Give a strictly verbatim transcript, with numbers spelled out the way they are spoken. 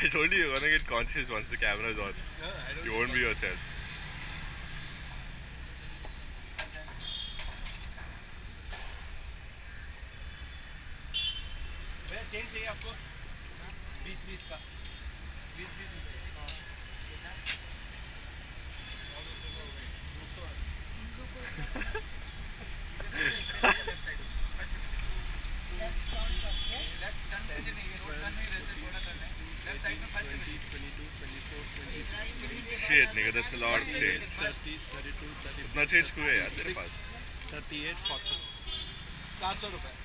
I told you you're gonna get conscious once the camera's on. No, I don't You won't be yourself. भैया change चाहिए आपको बीस बीस का बीस बीस Shit, nigga, that's a lot of change. thirty, thirty-two, thirty-four. कितना change हुआ है यार तेरे पास? thirty-eight, forty. चार सौ रुपये